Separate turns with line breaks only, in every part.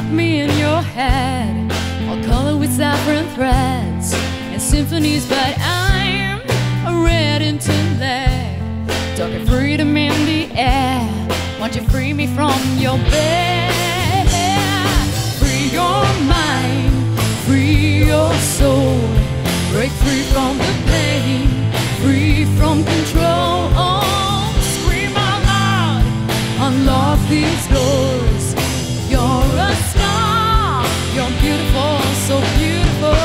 me in your head, all colored with saffron threads and symphonies, but I'm a red intellect, talking freedom in the air. Won't you free me from your bed? Free your mind, free your soul, break free from the pain, free from control. Oh, scream out loud, unlock these doors. You're a star, you're beautiful, so beautiful.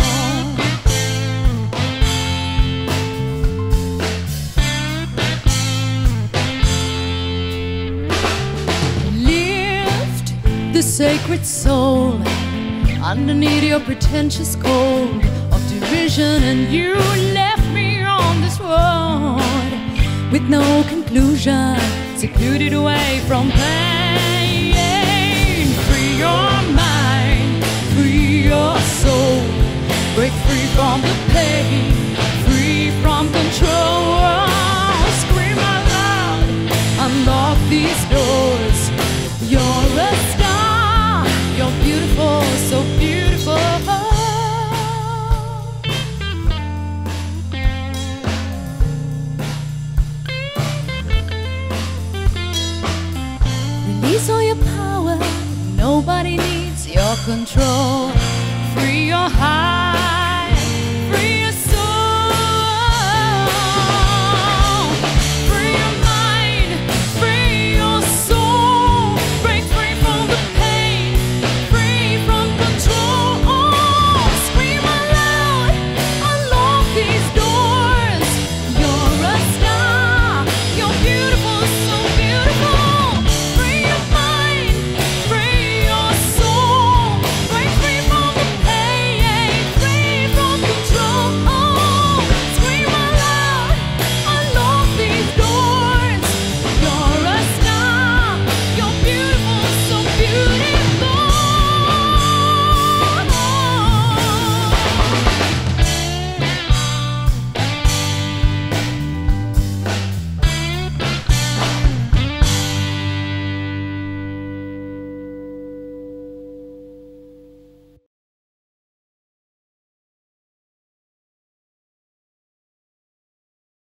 Lift the sacred soul underneath your pretentious cold of derision, and you left me on this road with no conclusion, secluded away from pain. Free your